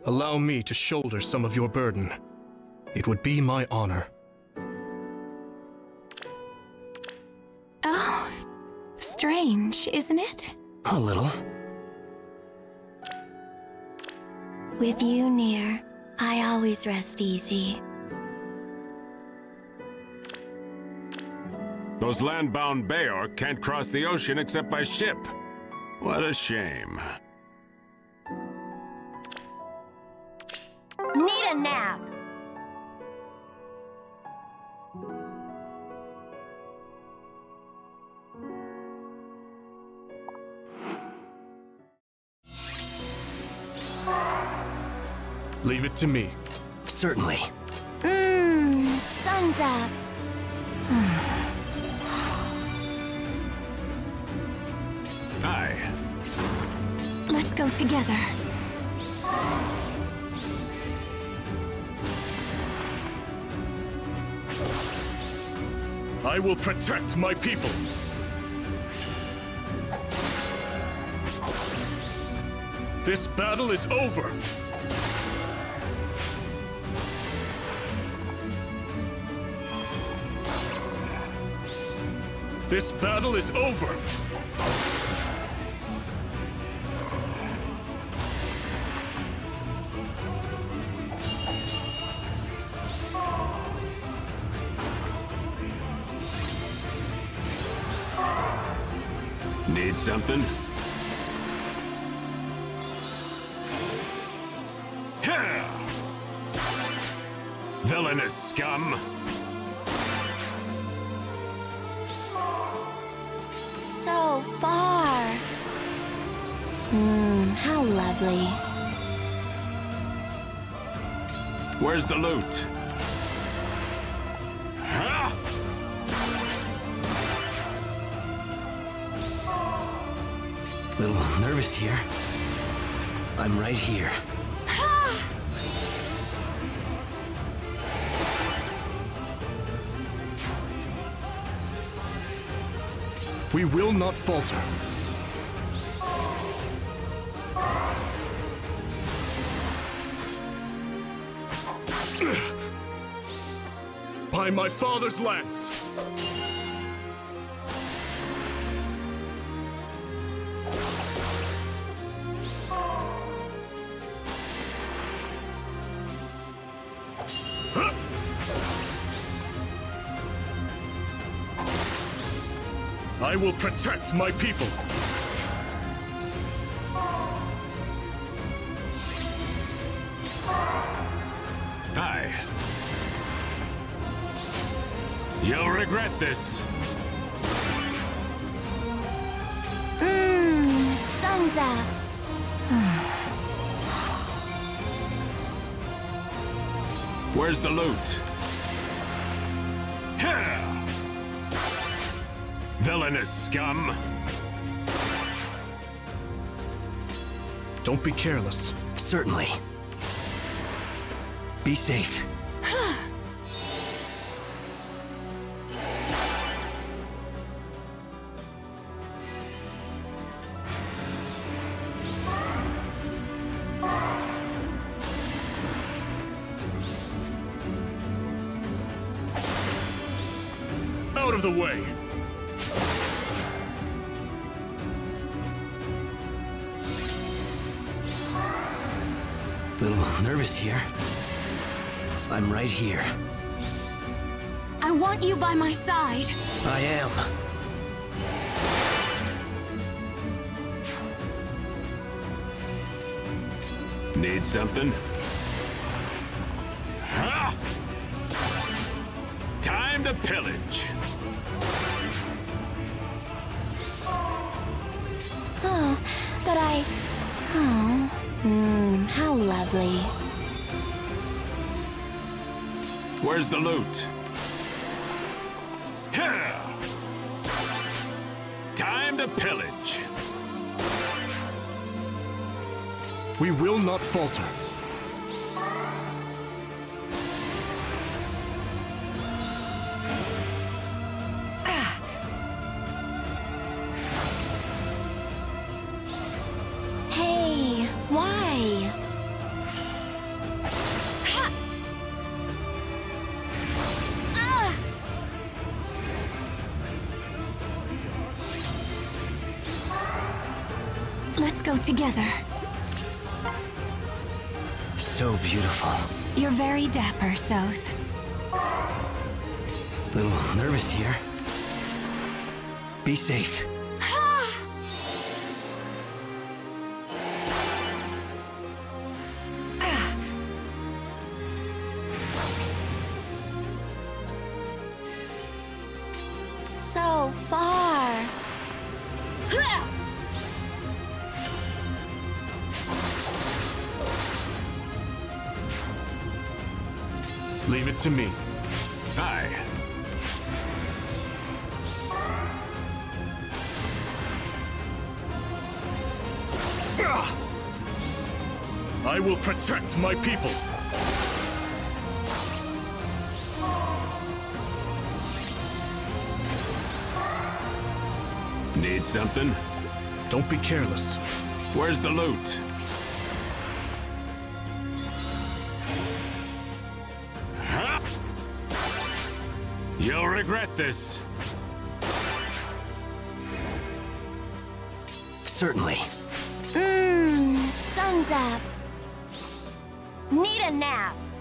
Allow me to shoulder some of your burden. It would be my honor. Oh, strange, isn't it? A little. With you near, I always rest easy. Those land-bound Bayor can't cross the ocean except by ship. What a shame. Need a nap! Leave it to me. Certainly. Sun's up. Aye. Let's go together. I will protect my people. This battle is over. This battle is over. Need something? Here! Villainous scum! So far. How lovely. Where's the loot? Ha! Little nervous here. I'm right here. We will not falter. By my father's lance! I will protect my people. Aye. You'll regret this. Sun's up. Where's the loot? Here! Villainous scum! Don't be careless. Certainly. Be safe. Out of the way! Little nervous here. I'm right here. I want you by my side. I am. Need something? Ha! Time to pillage! Oh, but how lovely. Where's the loot? Here! Time to pillage! We will not falter. Hey, why? Let's go together. So beautiful. You're very dapper, Sothe. Little nervous here. Be safe. So far. Leave it to me. Aye. I will protect my people. Need something? Don't be careless. Where's the loot? Huh? You'll regret this. Certainly. Sun's up. Need a nap.